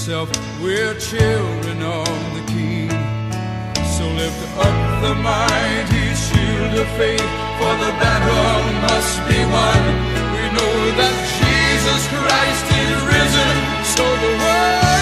yourself, we're children of the King. So lift up the mighty shield of faith, for the battle must be won. We know that Jesus Christ is risen, so the world